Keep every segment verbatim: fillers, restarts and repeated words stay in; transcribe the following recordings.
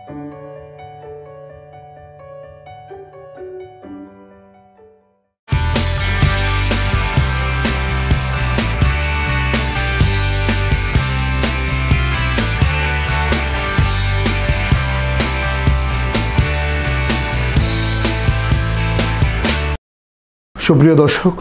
সুপ্রিয় দর্শক,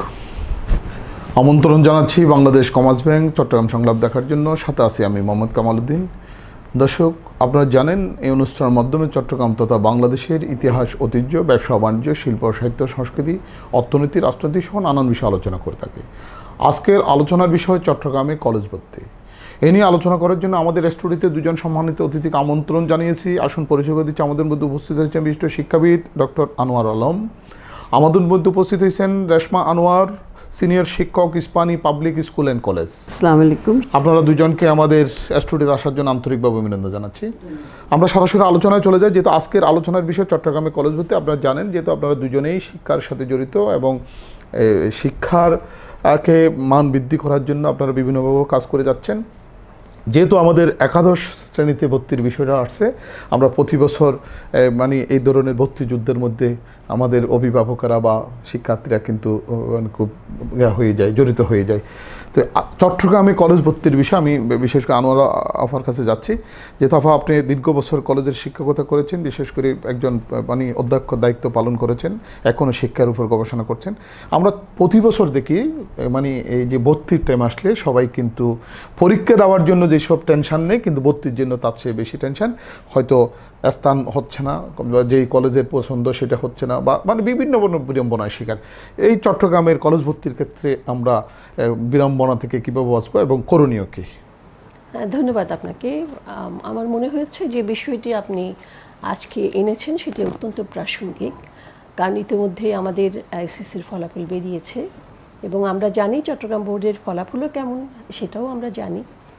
আমন্ত্রণ জানাচ্ছি বাংলাদেশ কমার্স ব্যাংক চট্টগ্রাম সংলাপ দেখার জন্য। সাথে আছি আমি মোহাম্মদ কামাল উদ্দিন। দর্শক, আপনারা জানেন এই অনুষ্ঠানের মাধ্যমে চট্টগ্রাম তথা বাংলাদেশের ইতিহাস, ঐতিহ্য, ব্যবসা বাণিজ্য, শিল্প, সাহিত্য, সংস্কৃতি, অর্থনীতি, রাজনীতি সহ নানান বিষয় আলোচনা করে থাকি। আজকের আলোচনার বিষয় চট্টগ্রামে কলেজ ভর্তি। এ নিয়ে আলোচনা করার জন্য আমাদের স্টুডিওতে দুজন সম্মানিত অতিথিকে আমন্ত্রণ জানিয়েছি। আসুন পরিচয় করে দিচ্ছি। আমাদের মধ্যে উপস্থিত হয়েছেন বিশিষ্ট শিক্ষাবিদ ডক্টর আনোয়ার আলম। আমাদের মধ্যে উপস্থিত হয়েছেন রেশমা আনোয়ার, সিনিয়র শিক্ষক, Ispahani public school and college. আসসালামু আলাইকুম। আপনারা দুজনকে আমাদের স্টুডিওতে আসার জন্য আন্তরিকভাবে অভিনন্দন জানাচ্ছি। আমরা সরাসরি আলোচনায় চলে যাই। যেহেতু আজকের আলোচনার বিষয় চট্টগ্রামে কলেজ ভর্তি, আপনারা জানেন যেহেতু আপনারা দুজনেই শিক্ষার সাথে জড়িত এবং শিক্ষার কে মান বৃদ্ধি করার জন্য আপনারা বিভিন্নভাবে কাজ করে যাচ্ছেন। যেহেতু আমাদের একাদশ শ্রেণীতে ভর্তির বিষয়টা আসছে, আমরা প্রতি বছর মানে এই ধরনের ভর্তি যুদ্ধের মধ্যে আমাদের অভিভাবকেরা বা শিক্ষার্থীরা কিন্তু খুব হয়ে যায়, জড়িত হয়ে যায়। তো চট্টগ্রামে কলেজ ভর্তির বিষয়ে আমি বিশেষ করে আনোয়ার আফার কাছে যাচ্ছি। যেহেতু আফা আপনি দীর্ঘ বছর কলেজের শিক্ষকতা করেছেন, বিশেষ করে একজন মানে অধ্যক্ষ দায়িত্ব পালন করেছেন, এখনও শিক্ষার উপর গবেষণা করছেন। আমরা প্রতি বছর দেখি মানে এই যে ভর্তির টাইম আসলে সবাই কিন্তু পরীক্ষা দেওয়ার জন্য যেসব টেনশন নেই, কিন্তু ভর্তির জন্য তার চেয়ে বেশি টেনশন। হয়তো স্থান হচ্ছে না, যেই কলেজের পছন্দ সেটা হচ্ছে না, বা মানে বিভিন্ন বিড়ম্বনায় শিকার। এই চট্টগ্রামের কলেজ ভর্তির ক্ষেত্রে আমরা বিড়ম্বনা থেকে কীভাবে বাঁচবো এবং করণীয় কী? ধন্যবাদ আপনাকে। আমার মনে হয়েছে যে বিষয়টি আপনি আজকে এনেছেন সেটি অত্যন্ত প্রাসঙ্গিক, কারণ ইতিমধ্যে আমাদের এসএসসির ফলাফল বেরিয়েছে এবং আমরা জানি চট্টগ্রাম বোর্ডের ফলাফলও কেমন সেটাও আমরা জানি।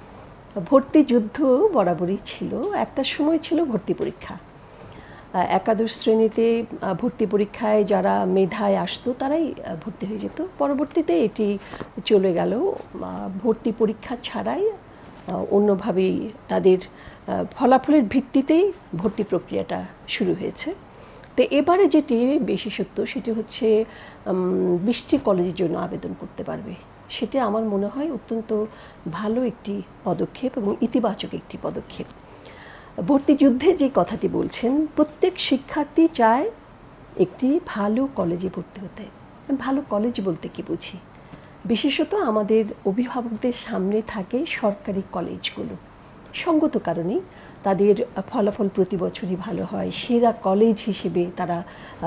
ভর্তি যুদ্ধ বরাবরই ছিল। একটা সময় ছিল ভর্তি পরীক্ষা। একাদশ শ্রেণীতে ভর্তি পরীক্ষায় যারা মেধায় আসতো তারাই ভর্তি হয়ে যেত। পরবর্তীতে এটি চলে গেল ভর্তি পরীক্ষা ছাড়াই অন্যভাবেই তাদের ফলাফলের ভিত্তিতেই ভর্তি প্রক্রিয়াটা শুরু হয়েছে। তো এবারে যেটি বিশেষত্ব সেটি হচ্ছে বিশটি কলেজের জন্য আবেদন করতে পারবে। সেটা আমার মনে হয় অত্যন্ত ভালো একটি পদক্ষেপ এবং ইতিবাচক একটি পদক্ষেপ। ভর্তি যুদ্ধে যে কথাটি বলছেন, প্রত্যেক শিক্ষার্থী চায় একটি ভালো কলেজে ভর্তি হতে। ভালো কলেজ বলতে কি বুঝি? বিশেষত আমাদের অভিভাবকদের সামনে থাকে সরকারি কলেজগুলো। সঙ্গত কারণেই তাদের ফলাফল প্রতি বছরই ভালো হয়। সেরা কলেজ হিসেবে তারা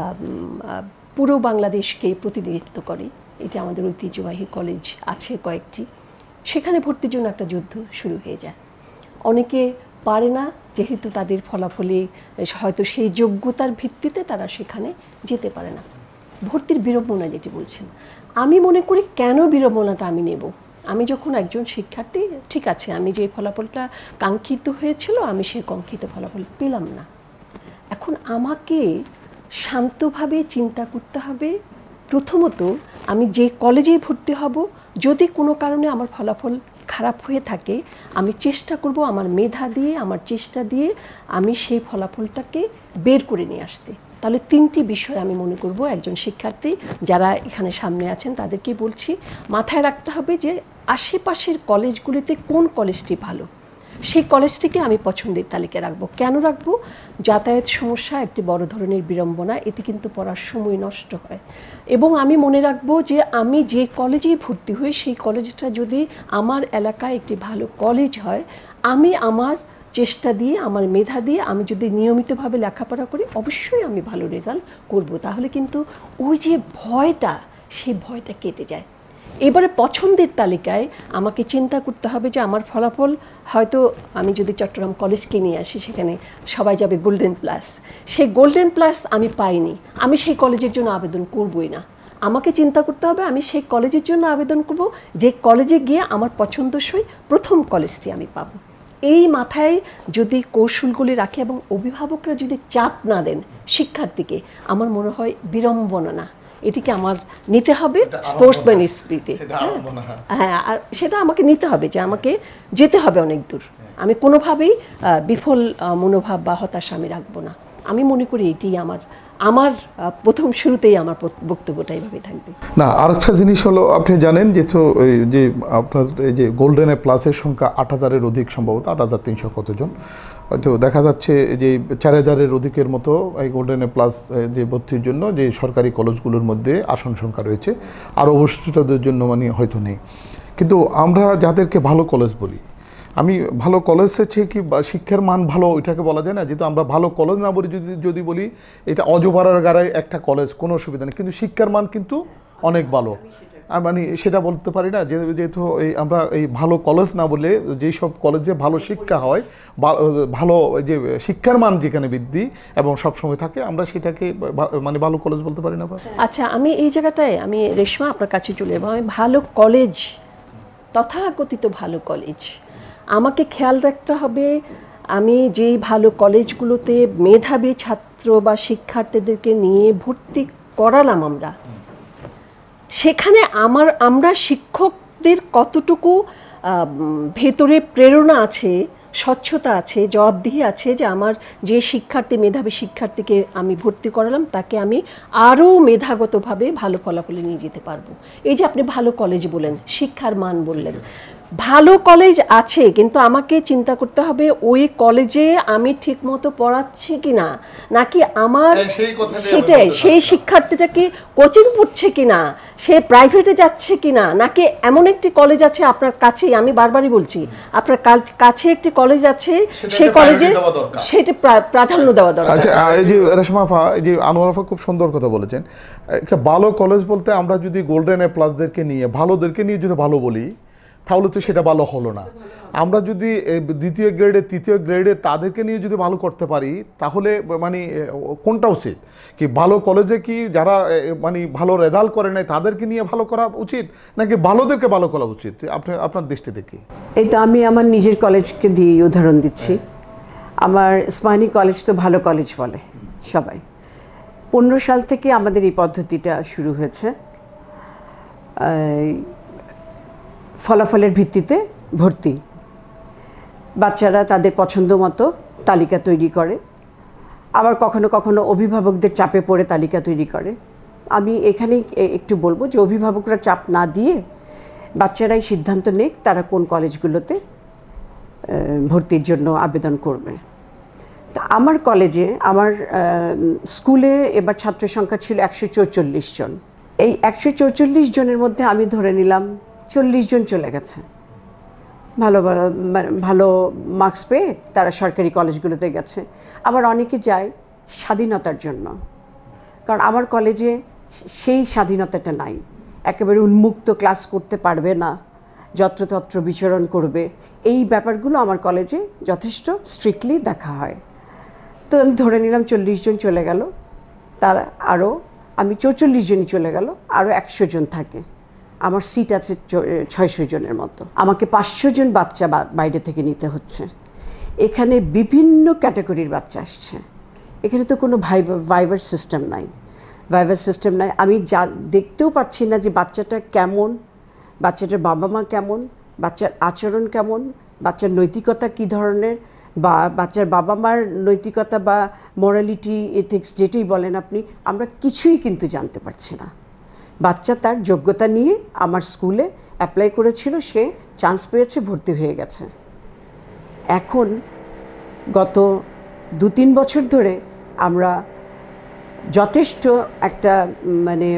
পুরো বাংলাদেশকে প্রতিনিধিত্ব করে। এটা আমাদের ঐতিহ্যবাহী কলেজ আছে কয়েকটি। সেখানে ভর্তির জন্য একটা যুদ্ধ শুরু হয়ে যায়। অনেকে পারে না, যেহেতু তাদের ফলাফলে হয়তো সেই যোগ্যতার ভিত্তিতে তারা সেখানে যেতে পারে না। ভর্তির বিড়ম্বনা যেটি বলছেন, আমি মনে করি কেন বিড়ম্বনাটা আমি নেব? আমি যখন একজন শিক্ষার্থী, ঠিক আছে, আমি যে ফলাফলটা কাঙ্ক্ষিত হয়েছিল আমি সেই কাঙ্ক্ষিত ফলাফল পেলাম না। এখন আমাকে শান্তভাবে চিন্তা করতে হবে। প্রথমত, আমি যে কলেজে ভর্তি হব, যদি কোনো কারণে আমার ফলাফল খারাপ হয়ে থাকে, আমি চেষ্টা করব আমার মেধা দিয়ে, আমার চেষ্টা দিয়ে আমি সেই ফলাফলটাকে বের করে নিয়ে আসতে। তাহলে তিনটি বিষয় আমি মনে করব একজন শিক্ষার্থী যারা এখানে সামনে আছেন তাদেরকে বলছি, মাথায় রাখতে হবে যে আশেপাশের কলেজগুলিতে কোন কলেজটি ভালো, সেই কলেজটিকে আমি পছন্দের তালিকায় রাখবো। কেন রাখবো? যাতায়াত সমস্যা একটি বড় ধরনের বিড়ম্বনা, এতে কিন্তু পড়ার সময় নষ্ট হয়। এবং আমি মনে রাখবো যে আমি যে কলেজে ভর্তি হই সেই কলেজটা যদি আমার এলাকায় একটি ভালো কলেজ হয়, আমি আমার চেষ্টা দিয়ে, আমার মেধা দিয়ে আমি যদি নিয়মিতভাবে লেখাপড়া করি, অবশ্যই আমি ভালো রেজাল্ট করব। তাহলে কিন্তু ওই যে ভয়টা, সেই ভয়টা কেটে যায়। এবারে পছন্দের তালিকায় আমাকে চিন্তা করতে হবে যে আমার ফলাফল হয়তো, আমি যদি চট্টগ্রাম কলেজকে নিয়ে আসি, সেখানে সবাই যাবে গোল্ডেন প্লাস। সেই গোল্ডেন প্লাস আমি পাইনি, আমি সেই কলেজের জন্য আবেদন করবই না। আমাকে চিন্তা করতে হবে আমি সেই কলেজের জন্য আবেদন করব যে কলেজে গিয়ে আমার পছন্দসই প্রথম কলেজটি আমি পাবো। এই মাথায় যদি কৌশলগুলি রাখে এবং অভিভাবকরা যদি চাপ না দেন শিক্ষার্থীকে, আমার মনে হয় বিড়ম্বনা না, এটিকে আমার নিতে হবে স্পোর্টসম্যান স্পিরিটে। হ্যাঁ, আর সেটা আমাকে নিতে হবে যে আমাকে যেতে হবে অনেক দূর। আমি কোনোভাবেই বিফল মনোভাব বা হতাশা আমি রাখবো না। আমি মনে করি এটি আমার আমার প্রথম শুরুতেই আমার বক্তব্যটা এইভাবে থাকবে। না, আরেকটা জিনিস হলো, আপনি জানেন যেহেতু ওই যে আপনার এই যে গোল্ডেন এ প্লাসের সংখ্যা আট হাজারের অধিক, সম্ভবত আট হাজার তিনশো কতজন, হয়তো দেখা যাচ্ছে যে চার হাজারের অধিকের মতো এই গোল্ডেন এ প্লাস যে ভর্তির জন্য যে সরকারি কলেজগুলোর মধ্যে আসন সংখ্যা রয়েছে, আর অবশিষ্টদের জন্য মানে হয়তো নেই। কিন্তু আমরা যাদেরকে ভালো কলেজ বলি, আমি ভালো কলেজ হচ্ছে কি শিক্ষার মান ভালো ওইটাকে বলা যায় না, যেহেতু আমরা ভালো কলেজ না বলি, যদি যদি বলি এটা অজপাড়ার গাড়ায় একটা কলেজ, কোনো অসুবিধা নেই, কিন্তু শিক্ষার মান কিন্তু অনেক ভালো, মানে সেটা বলতে পারি না। যেহেতু এই আমরা এই ভালো কলেজ না বলে যেই সব কলেজে ভালো শিক্ষা হয়, ভালো যে শিক্ষার মান যেখানে বৃদ্ধি এবং সবসময় থাকে, আমরা সেটাকে মানে ভালো কলেজ বলতে পারি না। আচ্ছা, আমি এই জায়গাটায় আমি রেশমা আপনার কাছে চলে যাবো। আমি ভালো কলেজ, তথাকথিত ভালো কলেজ, আমাকে খেয়াল রাখতে হবে আমি যেই ভালো কলেজগুলোতে মেধাবী ছাত্র বা শিক্ষার্থীদেরকে নিয়ে ভর্তি করালাম আমরা, সেখানে আমার আমরা শিক্ষকদের কতটুকু ভেতরে প্রেরণা আছে, স্বচ্ছতা আছে, জবাবদিহি আছে, যে আমার যে শিক্ষার্থী মেধাবী শিক্ষার্থীকে আমি ভর্তি করালাম তাকে আমি আরও মেধাগতভাবে ভালো ফলাফলে নিয়ে যেতে পারবো। এই যে আপনি ভালো কলেজ বলেন, শিক্ষার মান বললেন, ভালো কলেজ আছে, কিন্তু আমাকে চিন্তা করতে হবে ওই কলেজে আমি ঠিকমতো পড়াচ্ছি কিনা, নাকি আমার সেটাই সেই শিক্ষার্থীটা কি কোচিং পড়ছে কিনা, সে প্রাইভেটে যাচ্ছে কিনা, নাকি এমন একটি কলেজ আছে আপনার কাছেই, আমি বারবারই বলছি আপনার কাছে একটি কলেজ আছে, সেই কলেজে সেটা প্রাধান্য দেওয়া দরকার। আচ্ছা, এই যে রেশমা আপা, এই যে আনোয়ার আপা খুব সুন্দর কথা বলেছেন। একটা ভালো কলেজ বলতে আমরা যদি গোল্ডেন এ প্লাসদেরকে নিয়ে, ভালোদেরকে নিয়ে যদি ভালো বলি, তাহলে তো সেটা ভালো হলো না। আমরা যদি দ্বিতীয় গ্রেডে তৃতীয় গ্রেডে তাদেরকে নিয়ে যদি ভালো করতে পারি, তাহলে মানে কোনটা উচিত? কি ভালো কলেজে কি যারা মানে ভালো রেজাল্ট করে নাই তাদেরকে নিয়ে ভালো করা উচিত, নাকি ভালোদেরকে ভালো করা উচিত? আপনি আপনার দৃষ্টিতে কি? এই তো আমি আমার নিজের কলেজকে দিয়ে উদাহরণ দিচ্ছি। আমার ইসমানী কলেজ তো ভালো কলেজ বলে সবাই। পনেরো সাল থেকে আমাদের এই পদ্ধতিটা শুরু হয়েছে। ফলাফলের ভিত্তিতে ভর্তি, বাচ্চারা তাদের পছন্দ মতো তালিকা তৈরি করে, আবার কখনো কখনো অভিভাবকদের চাপে পড়ে তালিকা তৈরি করে। আমি এখানেই একটু বলবো যে অভিভাবকরা চাপ না দিয়ে বাচ্চারাই সিদ্ধান্ত নেক তারা কোন কলেজগুলোতে ভর্তির জন্য আবেদন করবে। তা আমার কলেজে, আমার স্কুলে এবার ছাত্র সংখ্যা ছিল একশো চৌচল্লিশ জন। এই একশো চৌচল্লিশ জনের মধ্যে আমি ধরে নিলাম চল্লিশ জন চলে গেছে, ভালো ভালো ভালো মার্কস পেয়ে তারা সরকারি কলেজগুলোতে গেছে। আবার অনেকে যায় স্বাধীনতার জন্য, কারণ আমার কলেজে সেই স্বাধীনতাটা নাই, একেবারে উন্মুক্ত ক্লাস করতে পারবে না, যত্রতত্র বিচরণ করবে, এই ব্যাপারগুলো আমার কলেজে যথেষ্ট স্ট্রিক্টলি দেখা হয়। তো আমি ধরে নিলাম চল্লিশ জন চলে গেল, তার আরও আমি চৌচল্লিশ জনই চলে গেল, আরও একশো জন থাকে, আমার সিট আছে ছয়শো জনের মতো, আমাকে পাঁচশো জন বাচ্চা বাইরে থেকে নিতে হচ্ছে। এখানে বিভিন্ন ক্যাটাগরির বাচ্চা আসছে, এখানে তো কোনো ভাইভা ভাইভার সিস্টেম নাই, ভাইভার সিস্টেম নাই। আমি যা দেখতেও পাচ্ছি না যে বাচ্চাটা কেমন, বাচ্চাটার বাবা মা কেমন, বাচ্চার আচরণ কেমন, বাচ্চার নৈতিকতা কী ধরনের, বা বাচ্চার বাবা মার নৈতিকতা বা মোরালিটি এথিক্স যেটাই বলেন আপনি, আমরা কিছুই কিন্তু জানতে পারছি না। বাচ্চা তার যোগ্যতা নিয়ে আমার স্কুলে অ্যাপ্লাই করেছিল, সে চান্স পেয়েছে, ভর্তি হয়ে গেছে। এখন গত দু তিন বছর ধরে আমরা যথেষ্ট একটা মানে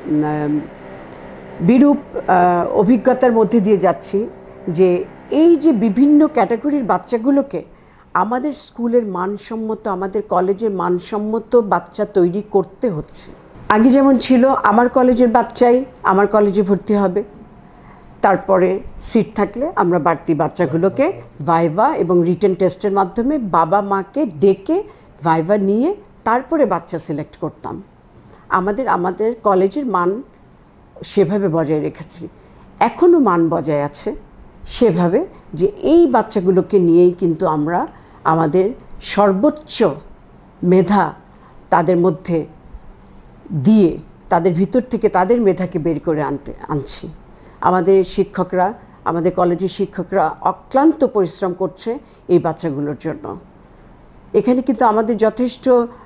বিরূপ অভিজ্ঞতার মধ্যে দিয়ে যাচ্ছি যে এই যে বিভিন্ন ক্যাটাগরির বাচ্চাগুলোকে আমাদের স্কুলের মানসম্মত, আমাদের কলেজের মানসম্মত বাচ্চা তৈরি করতে হচ্ছে। আগে যেমন ছিল আমার কলেজের বাচ্চাই আমার কলেজে ভর্তি হবে, তারপরে সিট থাকলে আমরা বাড়তি বাচ্চাগুলোকে ভাইভা এবং রিটেন টেস্টের মাধ্যমে বাবা মাকে ডেকে ভাইভা নিয়ে তারপরে বাচ্চা সিলেক্ট করতাম। আমাদের আমাদের কলেজের মান সেভাবে বজায় রেখেছি, এখনও মান বজায় আছে সেভাবে যে এই বাচ্চাগুলোকে নিয়েই কিন্তু আমরা আমাদের সর্বোচ্চ মেধা তাদের মধ্যে দিয়ে তাদের ভিতর থেকে তাদের মেধাকে বের করে আনতে আনছি। আমাদের শিক্ষকরা আমাদের কলেজের শিক্ষকরা অক্লান্ত পরিশ্রম করছে এই বাচ্চাগুলোর জন্য। এখানে কিন্তু আমাদের যথেষ্ট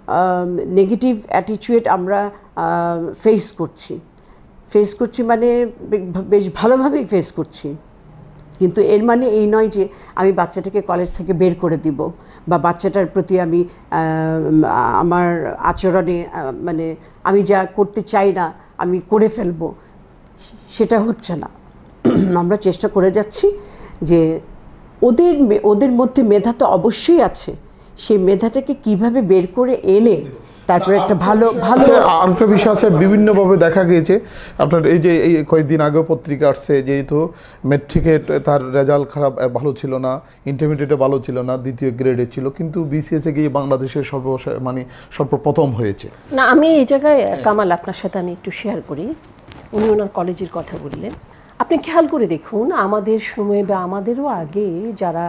নেগেটিভ অ্যাটিটিউড আমরা ফেস করছি ফেস করছি মানে বেশ ভালোভাবেই ফেস করছি, কিন্তু এর মানে এই নয় যে আমি বাচ্চাটাকে কলেজ থেকে বের করে দিব বা বাচ্চাটার প্রতি আমি আমার আচরণে মানে আমি যা করতে চাই না আমি করে ফেলবো, সেটা হচ্ছে না। আমরা চেষ্টা করে যাচ্ছি যে ওদের ওদের মধ্যে মেধা তো অবশ্যই আছে, সেই মেধাটাকে কিভাবে বের করে এনে তারপরে একটা ভালো ভালো আরেকটা বিষয় আছে, বিভিন্নভাবে দেখা গিয়েছে আপনার এই যে এই কয়েকদিন আগেও পত্রিকা আসছে, যেহেতু মেট্রিকে তার রেজাল্ট খারাপ ভালো ছিল না, ইন্টারমিডিয়েটে ভালো ছিল না, দ্বিতীয় গ্রেডে ছিল, কিন্তু বিসিএসে গিয়ে বাংলাদেশের সর্ব মানে সর্বপ্রথম হয়েছে। না, আমি এই জায়গায় কামাল আপনার সাথে আমি একটু শেয়ার করি। উনি ওনার কলেজের কথা বললেন, আপনি খেয়াল করে দেখুন আমাদের সময় বা আমাদেরও আগে যারা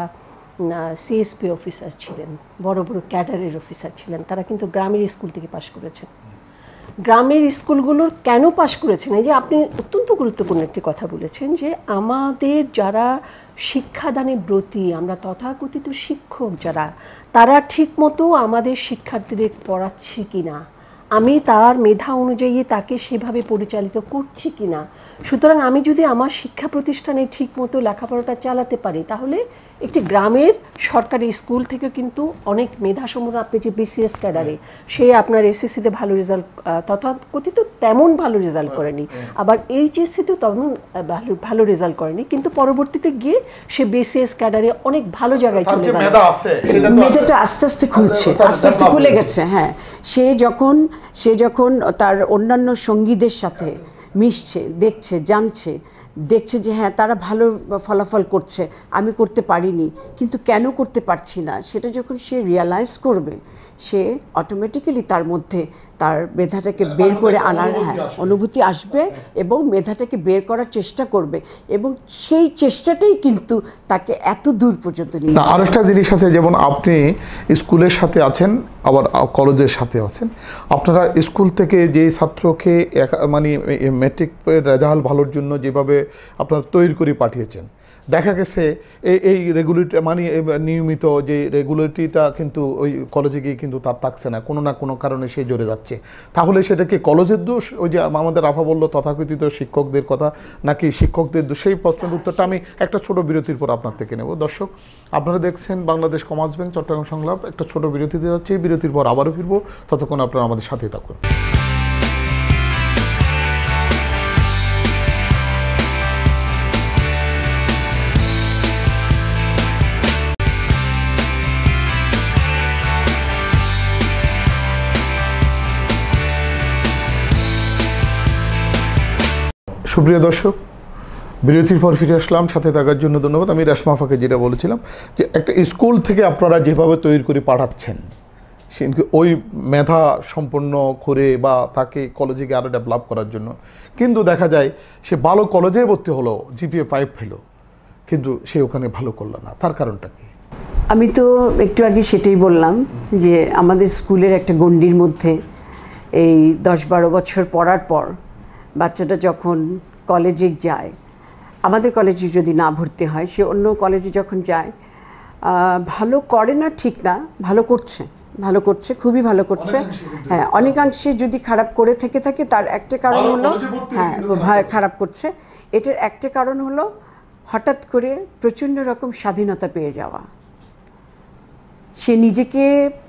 সিএসপি অফিসার ছিলেন, বড় বড় ক্যাডারের অফিসার ছিলেন, তারা কিন্তু গ্রামের স্কুল থেকে পাশ করেছেন। গ্রামের স্কুলগুলোর কেন পাশ করেছেন, এই যে আপনি অত্যন্ত গুরুত্বপূর্ণ একটি কথা বলেছেন যে আমাদের যারা শিক্ষাদানে ব্রতী, আমরা তথাকথিত শিক্ষক যারা, তারা ঠিকমতো আমাদের শিক্ষার্থীদের পড়াচ্ছি কিনা, আমি তার মেধা অনুযায়ী তাকে সেভাবে পরিচালিত করছি কিনা। সুতরাং আমি যদি আমার শিক্ষা প্রতিষ্ঠানে ঠিকমতো লেখাপড়াটা চালাতে পারি, তাহলে একটি গ্রামের সরকারি স্কুল থেকে কিন্তু অনেক মেধাসমূহ, আপনি যে বিসিএস ক্যাডারে সে আপনার এসএসসিতে ভালো রেজাল্ট তথাকথিত তেমন ভালো রেজাল্ট করেনি, আবার এইচএসসিতেও তেমন ভালো ভালো রেজাল্ট করেনি, কিন্তু পরবর্তীতে গিয়ে সে বিসিএস ক্যাডারে অনেক ভালো জায়গায় চলে গেল, মেধাটা আস্তে আস্তে খুলছে, আস্তে আস্তে খুলে গেছে। হ্যাঁ, সে যখন সে যখন তার অন্যান্য সঙ্গীদের সাথে মিশছে, দেখছে, জানছে, দেখছে যে হ্যাঁ তারা ভালো ফলাফল করছে, আমি করতে পারিনি, কিন্তু কেন করতে পারছি না, সেটা যখন সে রিয়ালাইজ করবে, সে অটোমেটিক্যালি তার মধ্যে তার মেধাটাকে বের করে আনার হ্যাঁ অনুভূতি আসবে এবং মেধাটাকে বের করার চেষ্টা করবে, এবং সেই চেষ্টাটাই কিন্তু তাকে এত দূর পর্যন্ত নিয়ে না। আরেকটা জিনিস আছে, যেমন আপনি স্কুলের সাথে আছেন আবার কলেজের সাথে আছেন, আপনারা স্কুল থেকে যে ছাত্রকে মানে মেট্রিক রেজাল্ট ভালোর জন্য যেভাবে আপনারা তৈরি করে পাঠিয়েছেন, দেখা গেছে এই এই রেগুলেটরি মানে নিয়মিত যে রেগুলেটরিটা কিন্তু ওই কলেজে গিয়ে কিন্তু তার থাকছে না, কোনো না কোনো কারণে সে জড়ে যাচ্ছে, তাহলে সেটা কি কলেজের দোষ, ওই যে আমাদের রাফা বললো তথাকথিত শিক্ষকদের কথা, নাকি শিক্ষকদের দোষ? সেই প্রশ্নের উত্তরটা আমি একটা ছোট বিরতির পর আপনার থেকে নেব। দর্শক, আপনারা দেখছেন বাংলাদেশ কমার্স ব্যাংক চট্টগ্রাম সংলাপ, একটা ছোট বিরতিতে যাচ্ছে, বিরতির পর আবারও ফিরবো, ততক্ষণ আপনারা আমাদের সাথে থাকুন। সুপ্রিয় দর্শক, বিরতির পর ফিরে আসলাম, সাথে থাকার জন্য ধন্যবাদ। আমি রেশমা আফাকে যেটা বলেছিলাম যে একটা স্কুল থেকে আপনারা যেভাবে তৈরি করে পাঠাচ্ছেন, সে ওই মেধা সম্পন্ন করে বা তাকে কলেজে গিয়ে আরও ডেভেলপ করার জন্য, কিন্তু দেখা যায় সে ভালো কলেজে ভর্তি হলো, জিপিএ ফাইভ পেল, কিন্তু সে ওখানে ভালো করলো না, তার কারণটা কি? আমি তো একটু আগে সেটাই বললাম যে আমাদের স্কুলের একটা গণ্ডির মধ্যে এই দশ বারো বছর পড়ার পর বাচ্চাটা যখন কলেজে যায়, আমাদের কলেজে যদি না ভর্তি হয়, সে অন্য কলেজে যখন যায়, ভালো করে না ঠিক না, ভালো করছে, ভালো করছে, খুবই ভালো করছে। হ্যাঁ, অনেকাংশে যদি খারাপ করে থেকে থাকে তার একটা কারণ হলো হ্যাঁ খারাপ করছে, এটার একটা কারণ হলো হঠাৎ করে প্রচণ্ড রকম স্বাধীনতা পেয়ে যাওয়া। সে নিজেকে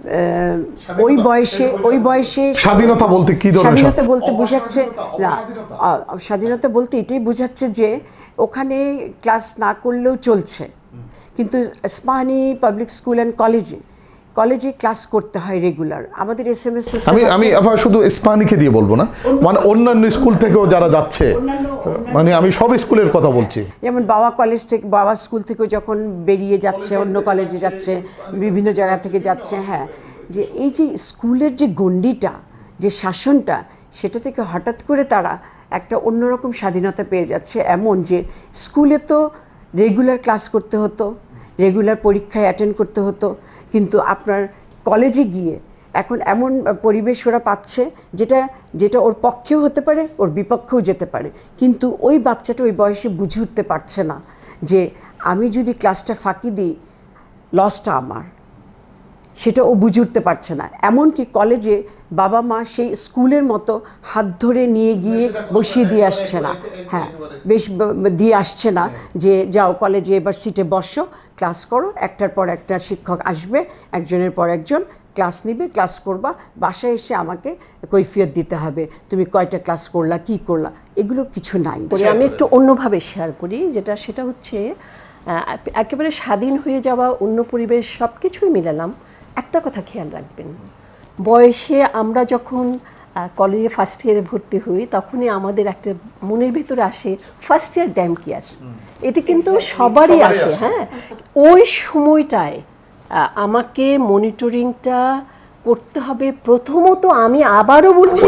ওই বয়সে ওই বয়সে স্বাধীনতা বলতে কি ধরনের স্বাধীনতা বলতে বোঝাচ্ছে না, স্বাধীনতা বলতে এটাই বোঝাচ্ছে যে ওখানে ক্লাস না করলেও চলছে, কিন্তু ইস্পাহানী পাবলিক স্কুল অ্যান্ড কলেজে কলেজে ক্লাস করতে হয় রেগুলার। আমাদের এস এম এস আমি আমি আবার শুধু ইস্পাহানীকে দিয়ে বলবো না, মানে অন্যান্য স্কুল থেকেও যারা যাচ্ছে, মানে আমি সব স্কুলের কথা বলছি, যেমন বাবা কলেজ থেকে বাবা স্কুল থেকেও যখন বেরিয়ে যাচ্ছে, অন্য কলেজে যাচ্ছে, বিভিন্ন জায়গা থেকে যাচ্ছে, হ্যাঁ, যে এই যে স্কুলের যে গণ্ডিটা, যে শাসনটা, সেটা থেকে হঠাৎ করে তারা একটা অন্যরকম স্বাধীনতা পেয়ে যাচ্ছে, এমন যে স্কুলে তো রেগুলার ক্লাস করতে হতো, রেগুলার পরীক্ষায় অ্যাটেন্ড করতে হতো, কিন্তু আপনার কলেজে গিয়ে এখন এমন পরিবেশ ওরা পাচ্ছে যেটা যেটা ওর পক্ষেও হতে পারে, ওর বিপক্ষেও যেতে পারে, কিন্তু ওই বাচ্চাটা ওই বয়সে বুঝে উঠতে পারছে না যে আমি যদি ক্লাসটা ফাঁকি দিই লসটা আমার, সেটা ও বুঝে উঠতে পারছে না। এমনকি কলেজে বাবা মা সেই স্কুলের মতো হাত ধরে নিয়ে গিয়ে বসিয়ে দিয়ে আসছে না, হ্যাঁ বেশ দিয়ে আসছে না যে যাও কলেজে এবার সিটে বসো, ক্লাস করো, একটার পর একটা শিক্ষক আসবে, একজনের পর একজন ক্লাস নিবে, ক্লাস করবা, বাসায় এসে আমাকে কৈফিয়ত দিতে হবে তুমি কয়টা ক্লাস করলা, কি করলা, এগুলো কিছু নাই। আমি একটু অন্যভাবে শেয়ার করি, যেটা সেটা হচ্ছে একেবারে স্বাধীন হয়ে যাওয়া, অন্য পরিবেশ, সব কিছুই মিলালাম। একটা কথা খেয়াল রাখবেন, বয়সে আমরা যখন কলেজে ফার্স্ট ইয়ারে ভর্তি হই তখনই আমাদের একটা মনের ভিতরে আসে ফার্স্ট ইয়ার ড্যাম কেয়ার, এটি কিন্তু সবারই আসে। হ্যাঁ, ওই সময়টায় আমাকে মনিটরিংটা করতে হবে। প্রথমত আমি আবারও বলছি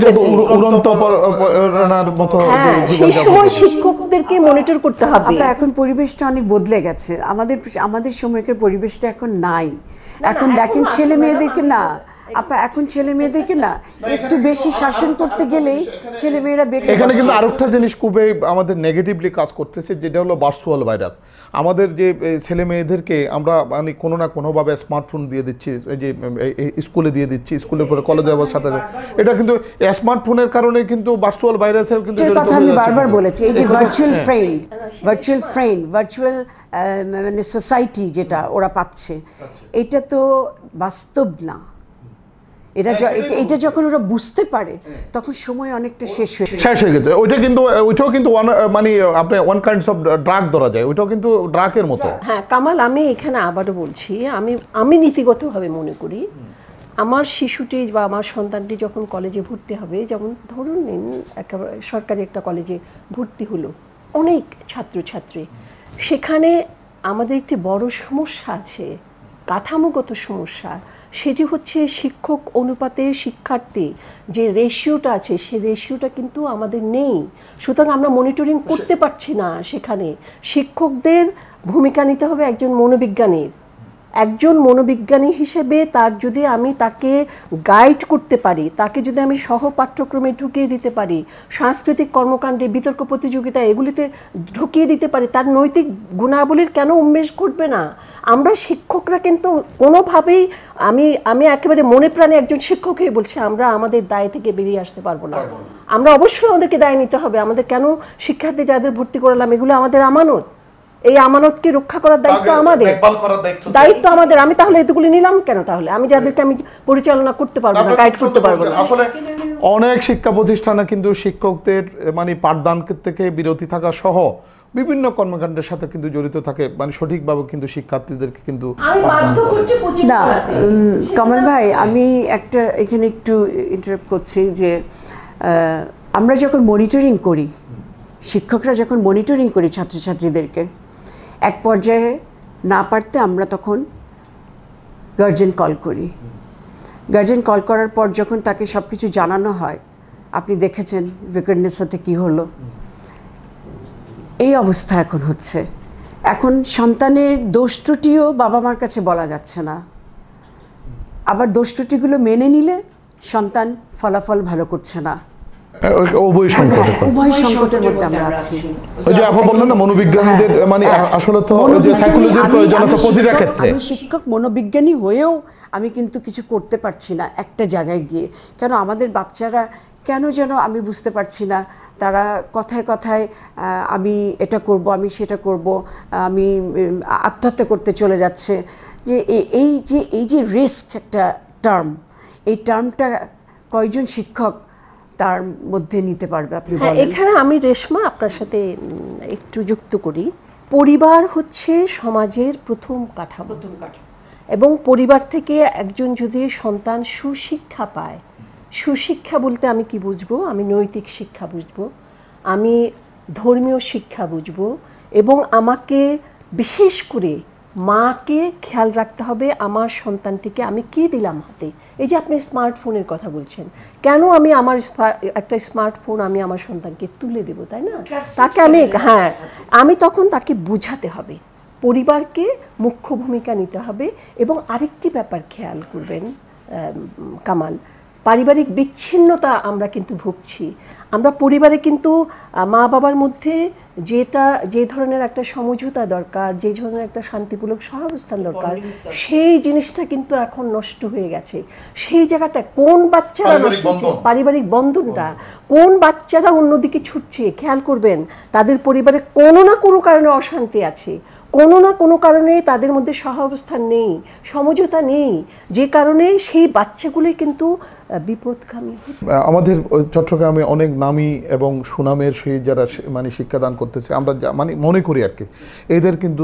সেই সময় শিক্ষকদেরকে মনিটর করতে হবে। এখন পরিবেশটা অনেক বদলে গেছে, আমাদের আমাদের সময়কার পরিবেশটা এখন নাই। এখন দেখেন ছেলে মেয়েদেরকে না আপা, এখন ছেলে মেয়েদেরকে না একটু বেশি শাসন করতে গেলেই ছেলে মেয়েরা বেকার। এখানে কিন্তু আরেকটা জিনিস খুবই আমাদের নেগেটিভলি কাজ করতেছে, যেটা হলো ভার্চুয়াল ভাইরাস। আমাদের যে ছেলে মেয়েদেরকে আমরা মানে কোনো না কোনোভাবে স্মার্টফোন দিয়ে দিচ্ছি, যে স্কুলে দিয়ে দিচ্ছি, স্কুলের পরে কলেজে যাওয়ার সাথে এটা কিন্তু স্মার্টফোনের কারণে কিন্তু ভার্চুয়াল ভাইরাসের কিন্তু কথা আমি বারবার বলেছি। এই যে virtual friend virtual friend virtual মানে সোসাইটি যেটা ওরা পাচ্ছে, এটা তো বাস্তব না। এটা এটা যখন ওরা বুঝতে পারে তখন সময় অনেকটা শেষ হয়ে শেষ হয়ে গেছে। ওইটা কিন্তু ওইটাও কিন্তু মানে আপনি ওয়ান কাইন্ডস অফ ড্রাগ ধরা যায়, ওইটাও কিন্তু ড্রাগের মতো। হ্যাঁ কামাল, আমি এখানে আবারও বলছি, আমি আমি নীতিগতভাবে মনে করি আমার শিশুটি বা আমার সন্তানটি যখন কলেজে ভর্তি হবে, যেমন ধরুন নিন একেবারে সরকারি একটা কলেজে ভর্তি হলো, অনেক ছাত্রছাত্রী, সেখানে আমাদের একটি বড় সমস্যা আছে, কাঠামোগত সমস্যা। সেটি হচ্ছে শিক্ষক অনুপাতে শিক্ষার্থী যে রেশিওটা আছে, সেই রেশিওটা কিন্তু আমাদের নেই। সুতরাং আমরা মনিটরিং করতে পারছি না। সেখানে শিক্ষকদের ভূমিকা নিতে হবে একজন মনোবিজ্ঞানীর। একজন মনোবিজ্ঞানী হিসেবে তার যদি আমি তাকে গাইড করতে পারি, তাকে যদি আমি সহ পাঠ্যক্রমে ঢুকিয়ে দিতে পারি, সাংস্কৃতিক কর্মকাণ্ডে, বিতর্ক প্রতিযোগিতা এগুলিতে ঢুকিয়ে দিতে পারি, তার নৈতিক গুণাবলীর কেন উন্মেষ ঘটবে না? আমরা শিক্ষকরা কিন্তু কোনোভাবেই, আমি আমি একেবারে মনে প্রাণে একজন শিক্ষকই বলছি, আমরা আমাদের দায় থেকে বেরিয়ে আসতে পারবো না। আমরা অবশ্যই আমাদেরকে দায় নিতে হবে। আমাদের কেন শিক্ষার্থী যাদের ভর্তি করালাম, এগুলো আমাদের আমানত। এই আমানতকে রক্ষা করার দায়িত্ব আমাদের, দায়িত্ব আমাদের। আমি তাহলে এতগুলি নিলাম কেন? তাহলে আমি যাদেরকে আমি পরিচালনা করতে পারবো না, গাইড করতে পারবো না। আসলে অনেক শিক্ষা প্রতিষ্ঠানে কিন্তু শিক্ষকদের মানে পাঠদান থেকে বিরতি থাকা সহ বিভিন্ন কর্মকাণ্ডের সাথে কিন্তু জড়িত থাকে, মানে সঠিকভাবে কিন্তু শিক্ষার্থীদেরকে কিন্তু না। কামাল ভাই, আমি একটা এখানে একটু ইন্টারাপ্ট করছি যে আমরা যখন মনিটরিং করি, শিক্ষকরা যখন মনিটরিং করি ছাত্রছাত্রীদেরকে, এক পর্যায়ে না পারতে আমরা তখন গার্জেন কল করি। গার্জেন কল করার পর যখন তাকে সব কিছু জানানো হয়, আপনি দেখেছেন ভিকারনেসাতে কী হলো, এই অবস্থা এখন হচ্ছে। এখন সন্তানের দোষ ত্রুটিও বাবা মার কাছে বলা যাচ্ছে না। আবার দোষ ত্রুটিগুলো মেনে নিলে সন্তান ফলাফল ভালো করছে না। উভয় সংকটে উভয় সংকটের মধ্যে আমরা আছি। ওই যে আপা বললেন না মনোবিজ্ঞানীদের, মানে আসলে তো যে সাইকোলজির প্রয়োজন আছে প্রতিটা ক্ষেত্রে। আমি শিক্ষক মনোবিজ্ঞানী হয়েও আমি কিন্তু কিছু করতে পারছি না একটা জায়গায় গিয়ে। কেন আমাদের বাচ্চারা কেন যেন আমি বুঝতে পারছি না, তারা কথায় কথায় আমি এটা করব, আমি সেটা করব, আমি আত্মহত্যা করতে চলে যাচ্ছে। যে এই যে এই যে রিস্ক একটা টার্ম, এই টার্মটা কয়জন শিক্ষক তার মধ্যে নিতে পারবে আপনি বলেন? এখানে আমি রেশমা আপনার সাথে একটু যুক্ত করি। পরিবার হচ্ছে সমাজের প্রথম কাঠামো, এবং পরিবার থেকে একজন যদি সন্তান সুশিক্ষা পায়, সুশিক্ষা বলতে আমি কি বুঝবো? আমি নৈতিক শিক্ষা বুঝবো, আমি ধর্মীয় শিক্ষা বুঝবো, এবং আমাকে বিশেষ করে মাকে খেয়াল রাখতে হবে আমার সন্তানটিকে আমি কি দিলাম হাতে। এই যে আপনি স্মার্টফোনের কথা বলছেন, কেন আমি আমার একটা স্মার্টফোন আমি আমার সন্তানকে তুলে দেবো, তাই না? তাকে আমি, হ্যাঁ, আমি তখন তাকে বুঝাতে হবে, পরিবারকে মুখ্য ভূমিকা নিতে হবে। এবং আরেকটি ব্যাপার খেয়াল করবেন কামাল, পারিবারিক বিচ্ছিন্নতা আমরা কিন্তু ভুগছি। আমরা পরিবারে কিন্তু মা বাবার মধ্যে যেটা যে ধরনের একটা সমঝোতা দরকার, যে ধরনের একটা শান্তিপূর্ণ সহাবস্থান দরকার, সেই জিনিসটা কিন্তু এখন নষ্ট হয়ে গেছে। সেই জায়গাটা কোন বাচ্চারা নষ্ট হচ্ছে, পারিবারিক বন্ধনটা, কোন বাচ্চারা অন্যদিকে ছুটছে, খেয়াল করবেন তাদের পরিবারে কোনো না কোনো কারণে অশান্তি আছে, কোনো না কোনো কারণে তাদের মধ্যে সহাবস্থান নেই, সমঝোতা নেই, যে কারণে সেই বাচ্চাগুলোই কিন্তু বিপদগামী। আমাদের চট্টগ্রামে অনেক নামী এবং সুনামের সেই যারা মানে শিক্ষাদান করতেছে, আমরা মানে মনে করি আর কি, এদের কিন্তু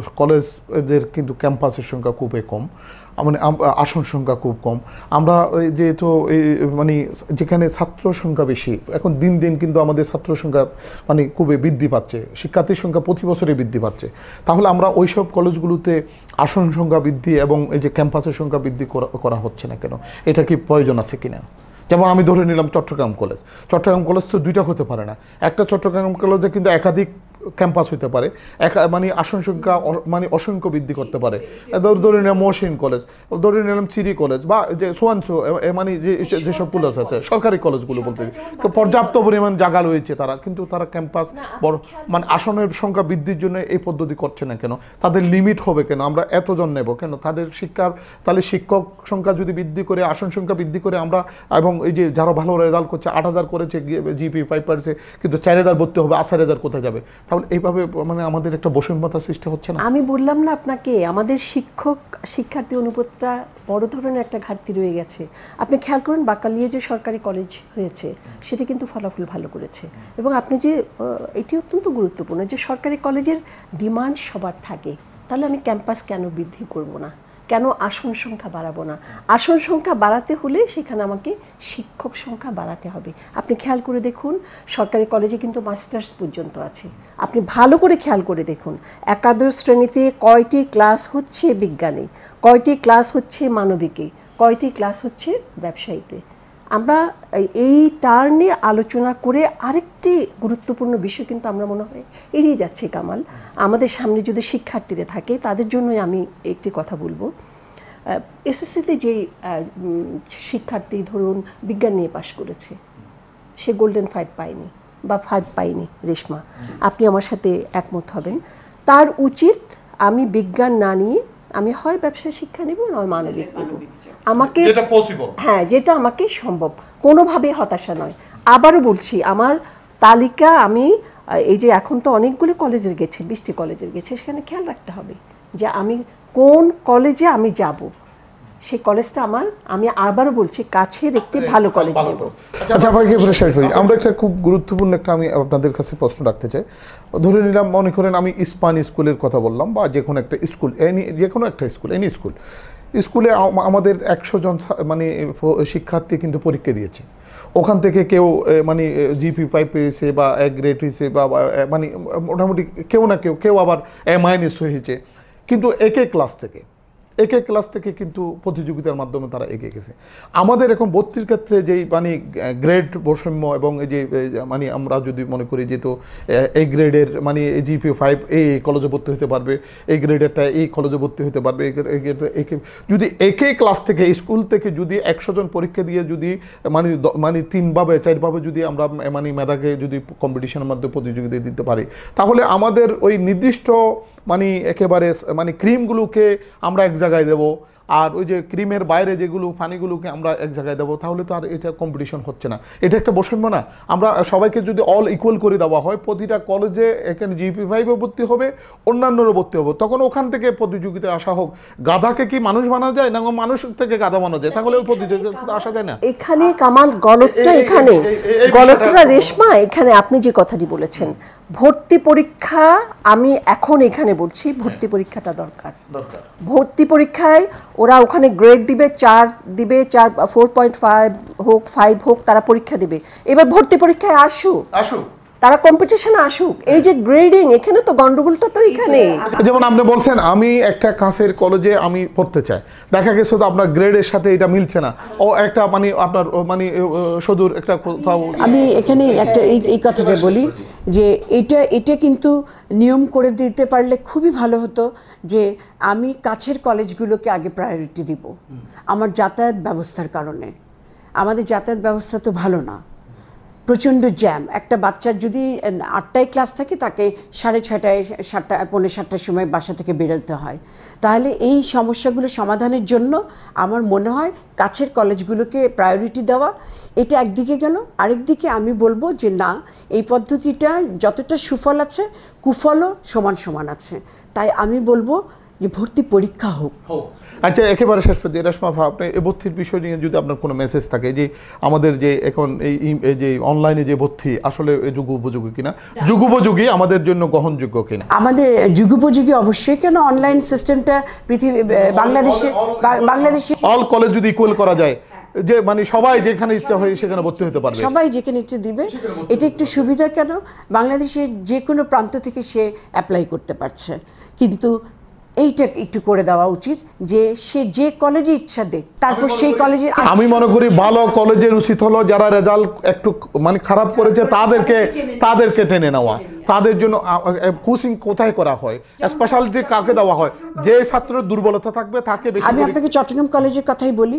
কলেজের কিন্তু ক্যাম্পাসের সংখ্যা খুবই কম, মানে আসন সংখ্যা খুব কম। আমরা যেহেতু মানে যেখানে ছাত্র সংখ্যা বেশি, এখন দিন দিন কিন্তু আমাদের ছাত্র সংখ্যা মানে খুবই বৃদ্ধি পাচ্ছে, শিক্ষার্থীর সংখ্যা প্রতি বছরে বৃদ্ধি পাচ্ছে। তাহলে আমরা ওইসব কলেজগুলোতে আসন সংখ্যা বৃদ্ধি এবং এই যে ক্যাম্পাসের সংখ্যা বৃদ্ধি করা হচ্ছে না কেন? এটা কি প্রয়োজন আছে কিনা? যেমন আমি ধরে নিলাম চট্টগ্রাম কলেজ, চট্টগ্রাম কলেজ তো দুইটা হতে পারে না, একটা চট্টগ্রাম কলেজে কিন্তু একাধিক ক্যাম্পাস হতে পারে, এক মানে আসন সংখ্যা মানে অসংখ্য বৃদ্ধি করতে পারে। ধরে নিলাম মহসিন কলেজ, ধরে নিলাম সিরি কলেজ বা যে সোয়ানসো মানে যে যেসব কলেজ আছে সরকারি কলেজগুলো বলতে পর্যাপ্ত পরিমাণ জায়গা রয়েছে, তারা কিন্তু তারা ক্যাম্পাস বড় মানে আসনের সংখ্যা বৃদ্ধির জন্য এই পদ্ধতি করছে না কেন? তাদের লিমিট হবে কেন? আমরা এতজন নেব কেন? তাদের শিক্ষার তাহলে শিক্ষক সংখ্যা যদি বৃদ্ধি করে, আসন সংখ্যা বৃদ্ধি করে আমরা, এবং এই যে যারা ভালো রেজাল্ট করছে আট হাজার করেছে জিপি ফাইভ পার্সে, কিন্তু চার হাজার ভর্তি হবে, আশার হাজার কোথায় যাবে? তাহলে এইভাবে মানে আমাদের একটা বৈষম্যতার সৃষ্টি হচ্ছে না? আমি বললাম না আপনাকে, আমাদের শিক্ষক শিক্ষার্থী অনুপাতটা বড় ধরনের একটা ঘাটতি রয়ে গেছে। আপনি খেয়াল করুন বাকালিয়া যে সরকারি কলেজ হয়েছে সেটা কিন্তু ফলাফল ভালো করেছে, এবং আপনি যে এটি অত্যন্ত গুরুত্বপূর্ণ যে সরকারি কলেজের ডিমান্ড সবার থাকে, তাহলে আমি ক্যাম্পাস কেন বৃদ্ধি করব না, কেন আসন সংখ্যা বাড়াবো না? আসন সংখ্যা বাড়াতে হলে সেখানে আমাকে শিক্ষক সংখ্যা বাড়াতে হবে। আপনি খেয়াল করে দেখুন সরকারি কলেজে কিন্তু মাস্টার্স পর্যন্ত আছে, আপনি ভালো করে খেয়াল করে দেখুন একাদশ শ্রেণীতে কয়টি ক্লাস হচ্ছে বিজ্ঞানে, কয়টি ক্লাস হচ্ছে মানবিকে, কয়টি ক্লাস হচ্ছে ব্যবসায়ীতে। আমরা এই টার্নে আলোচনা করে আরেকটি গুরুত্বপূর্ণ বিষয় কিন্তু আমরা মনে হয় এড়িয়ে যাচ্ছি কামাল। আমাদের সামনে যদি শিক্ষার্থীরা থাকে তাদের জন্যই আমি একটি কথা বলবো। এসএসসিতে যে শিক্ষার্থী ধরুন বিজ্ঞান নিয়ে পাশ করেছে, সে গোল্ডেন ফাইভ পায়নি বা ফাইভ পায়নি, রেশমা আপনি আমার সাথে একমত হবেন, তার উচিত আমি বিজ্ঞান না নিয়ে আমি হয় ব্যবসা শিক্ষা নেব নয় মানবিক নেব, আমাকে হ্যাঁ যেটা আমাকে সম্ভব, কোনোভাবে হতাশা নয়। আবারও বলছি আমার তালিকা আমি এই যে এখন তো অনেকগুলো কলেজের গেছে, বিশটি কলেজের গেছে, সেখানে খেয়াল রাখতে হবে যে আমি কোন কলেজে আমি যাব, সেই কলেজটা আমার, আমি আবারও বলছি কাছের একটি ভালো কলেজ নেব। আচ্ছা ভাইকে প্রেশার করি, আমরা একটা খুব গুরুত্বপূর্ণ একটা আমি আপনাদের কাছে প্রশ্ন রাখতে চাই। ধরে নিলাম মনে করেন আমি ইস্পান স্কুলের কথা বললাম বা যে কোনো একটা স্কুল, এনি যে কোনো একটা স্কুল, এনি স্কুল স্কুলে আমাদের একশো জন মানে শিক্ষার্থী কিন্তু পরীক্ষা দিয়েছে, ওখান থেকে কেউ মানে জিপি ফাইভ পেয়েছে বা এক গ্রেড হয়েছে বা মানে মোটামুটি কেউ না কেউ কেউ আবার এ মাইনাস হয়েছে, কিন্তু এক এক ক্লাস থেকে এক এক ক্লাস থেকে কিন্তু প্রতিযোগিতার মাধ্যমে তারা এগিয়ে গেছে। আমাদের এখন ভর্তির ক্ষেত্রে যেই মানে গ্রেড বৈষম্য এবং এই যে মানে আমরা যদি মনে করি যে তো এই গ্রেডের মানে জিপি ফাইভ এই কলেজে ভর্তি হতে পারবে, এই গ্রেডেরটা এই কলেজে ভর্তি হতে পারবে, যদি একে ক্লাস থেকে স্কুল থেকে যদি একশো জন পরীক্ষা দিয়ে যদি মানে মানে তিনভাবে চারভাবে যদি আমরা মানে মেধাকে যদি কম্পিটিশনের মাধ্যমে প্রতিযোগিতা দিতে পারি, তাহলে আমাদের ওই নির্দিষ্ট মানে একেবারে মানে ক্রিমগুলোকে আমরা এক জায়গায় দেবো, আর ওই যে ক্রিমের বাইরে যেগুলো ফানিগুলোকে আমরা এক জায়গায় দেবো, তাহলে তো আর এটা কম্পিটিশন হচ্ছে না, এটা একটা বৈষম্য না? আমরা সবাইকে যদি অল ইকুয়াল করে দেওয়া হয়, প্রতিটা কলেজে এখানে জিপি ফাইভে ভর্তি হবে, অন্যান্যরও ভর্তি হবে, তখন ওখান থেকে প্রতিযোগিতায় আসা হোক। গাধাকে কি মানুষ বানানো যায় না মানুষ থেকে গাধা বানানো যায়? তাহলে ওই প্রতিযোগিতা আসা যায় না? এখানে কামাল গলতটা, এখানে গলতটা রেশমা, এখানে আপনি যে কথাটি বলেছেন ভর্তি পরীক্ষা, আমি এখন এখানে বলছি ভর্তি পরীক্ষাটা দরকার। ভর্তি পরীক্ষায় ওরা ওখানে গ্রেড দিবে, চার দিবে, চার ফোর পয়েন্ট ফাইভ হোক ফাইভ হোক তারা পরীক্ষা দিবে, এবার ভর্তি পরীক্ষায় আসুক আসুক তারা কম্পিটিশনে আসুক। এই যে গ্রেডিং, এখানে তো গন্ডগোলটা তো এখানে। যেমন আপনি বলছেন আমি একটা কাছের কলেজে আমি পড়তে চাই, দেখা গেছে তো আপনার গ্রেডের সাথে এটা মিলছে না, ও একটা মানে আপনার মানে সদূর একটা কোথাও। আমি এখানে একটা এই এই কথাটা বলি যে এটা এটা কিন্তু নিয়ম করে দিতে পারলে খুবই ভালো হতো, যে আমি কাছের কলেজগুলোকে আগে প্রায়োরিটি দিব আমার যাতায়াত ব্যবস্থার কারণে। আমাদের যাতায়াত ব্যবস্থা তো ভালো না, প্রচণ্ড জ্যাম, একটা বাচ্চার যদি আটটায় ক্লাস থাকে তাকে সাড়ে ছয়টায় সাতটা পৌনে সাতটার সময় বাসা থেকে বেরোতে হয়। তাহলে এই সমস্যাগুলো সমাধানের জন্য আমার মনে হয় কাছের কলেজগুলোকে প্রায়োরিটি দেওয়া, এটা একদিকে গেল। আরেকদিকে আমি বলবো যে না, এই পদ্ধতিটা যতটা সুফল আছে কুফলও সমান সমান আছে। তাই আমি বলবো যে ভর্তি পরীক্ষা হোক। আচ্ছা, একেবারে শেষ পর্যায়ে রেশমা আপা, আপনি এই ভর্তির বিষয় নিয়ে যদি আপনার কোনো মেসেজ থাকে, যে আমাদের যে এখন এই এই যে অনলাইনে যে ভর্তি আসলে যুগ উপযোগী কিনা, যুগ উপযোগী আমাদের জন্য গ্রহণযোগ্য কিনা? আমাদের যুগোপযোগী অবশ্যই, কেন অনলাইন সিস্টেমটা পৃথিবী বাংলাদেশে বাংলাদেশে অল কলেজ যদি ইকুয়াল করা যায়, যে মানে সবাই যেখানে ইচ্ছা হয় সেখানে ভর্তি হতে পারবে, সবাই যেখানে ইচ্ছে দিবে, এটা একটু সুবিধা। কেন বাংলাদেশের যে কোনো প্রান্ত থেকে সে অ্যাপ্লাই করতে পারছে, কিন্তু এইটা একটু করে দেওয়া উচিত যে সে যে কলেজে ইচ্ছা দেখ, তারপর সেই কলেজে। আমি মনে করি ভালো কলেজের উচিত হলো যারা রেজাল্ট একটু মানে খারাপ করেছে তাদেরকে তাদেরকে টেনে নেওয়া, তাদের জন্য কোচিং কোথায় করা হয়, স্পেশালিটি কাকে দেওয়া হয়, যে ছাত্রের দুর্বলতা থাকবে তাকে বেশি। আমি আপনাকে চট্টগ্রাম কলেজের কথাই বলি,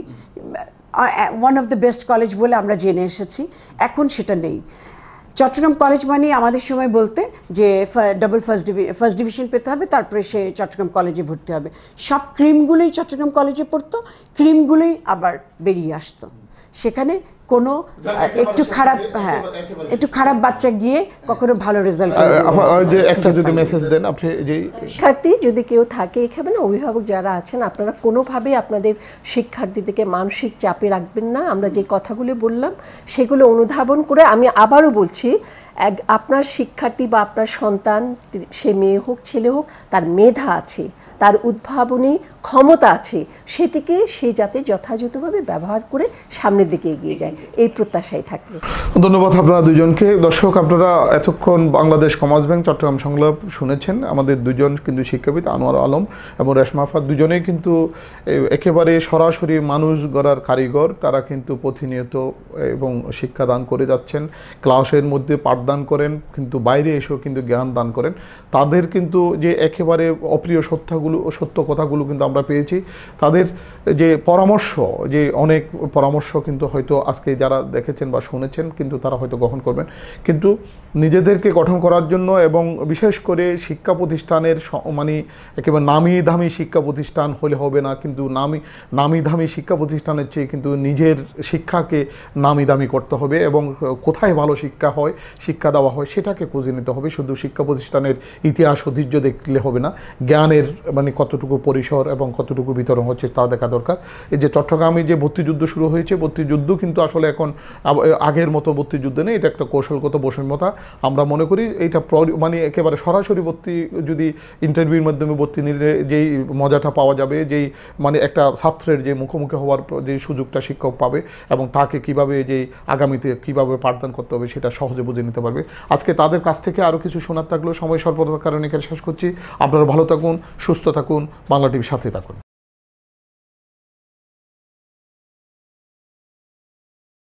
one of the best college বলে আমরা জেনে এসেছি, এখন সেটা নেই। চট্টগ্রাম কলেজ মানে আমাদের সময় বলতে যে ডাবল ফার্স্ট ডিভি ফার্স্ট ডিভিশন পেতে হবে, তারপরে সে চট্টগ্রাম কলেজে ভর্তি হবে। সব ক্রিমগুলোই চট্টগ্রাম কলেজে পড়তো, ক্রিমগুলোই আবার বেরিয়ে আসতো। সেখানে কোনো একটু খারাপ হ্যাঁ একটু খারাপ বাচ্চা গিয়ে কখনো ভালো রেজাল্ট। যে একটা যদি মেসেজ দেন আপনি, যে শিক্ষার্থী যদি কেউ থাকে এখানে না, অভিভাবক যারা আছেন, আপনারা কোনোভাবেই আপনাদের শিক্ষার্থীদেরকে মানসিক চাপে রাখবেন না। আমরা যে কথাগুলো বললাম সেগুলো অনুধাবন করে, আমি আবারও বলছি, এক আপনার শিক্ষার্থী বা আপনার সন্তান, সে মেয়ে হোক ছেলে হোক, তার মেধা আছে, তার উদ্ভাবনী ক্ষমতা আছে, সেটিকে সে যাতে যথাযথভাবে ব্যবহার করে সামনের দিকে এগিয়ে যায়, এই প্রত্যাশাই থাকবে। ধন্যবাদ আপনারা দুজনকে। দর্শক, আপনারা এতক্ষণ বাংলাদেশ কমার্স ব্যাংক চট্টগ্রাম সংলাপ শুনেছেন। আমাদের দুজন কিন্তু শিক্ষাবিদ, আনোয়ার আলম এবং রেশমা আফা, দুজনেই কিন্তু একেবারে সরাসরি মানুষ গড়ার কারিগর। তারা কিন্তু প্রতিনিয়ত এবং শিক্ষাদান করে যাচ্ছেন, ক্লাসের মধ্যে পাঠদান করেন, কিন্তু বাইরে এসেও কিন্তু জ্ঞান দান করেন। তাদের কিন্তু যে একেবারে অপ্রিয় সত্যগুলো সত্য কথাগুলো কিন্তু আমরা পেয়েছি। তাদের যে পরামর্শ, যে অনেক পরামর্শ কিন্তু হয়তো আজকে যারা দেখেছেন বা শুনেছেন কিন্তু তারা হয়তো গ্রহণ করবেন, কিন্তু নিজেদেরকে গঠন করার জন্য এবং বিশেষ করে শিক্ষা প্রতিষ্ঠানের মানে একেবারে নামি দামি শিক্ষা প্রতিষ্ঠান হলে হবে না, কিন্তু নামি নামি দামি শিক্ষা প্রতিষ্ঠানের চেয়ে কিন্তু নিজের শিক্ষাকে নামি দামি করতে হবে এবং কোথায় ভালো শিক্ষা হয়, শিক্ষা দেওয়া হয় সেটাকে খুঁজে নিতে হবে। শুধু শিক্ষা প্রতিষ্ঠানের ইতিহাস ঐতিহ্য দেখলে হবে না, জ্ঞানের মানে কতটুকু পরিসর এবং কতটুকু বিতরণ হচ্ছে তা দেখা দরকার। এই যে চট্টগ্রামে যে ভর্তিযুদ্ধ শুরু হয়েছে, ভর্তিযুদ্ধ কিন্তু আসলে এখন আগের মতো ভর্তিযুদ্ধ নেই, এটা একটা কৌশলগত বৈষম্যতা। আমরা মনে করি এইটা মানে একেবারে সরাসরি ভর্তি, যদি ইন্টারভিউর মাধ্যমে ভর্তি নিলে যেই মজাটা পাওয়া যাবে, যেই মানে একটা ছাত্রের যে মুখোমুখি হওয়ার যে সুযোগটা শিক্ষক পাবে এবং তাকে কিভাবে যেই আগামীতে কিভাবে পাঠদান করতে হবে সেটা সহজে বুঝে নিতে পারবে। আজকে তাদের কাছ থেকে আরও কিছু শোনার থাকলেও সময় স্বল্পতার কারণে এখানে শেষ করছি। আপনারা ভালো থাকুন, সুস্থ থাকুন, বাংলা টিভির সাথে থাকুন।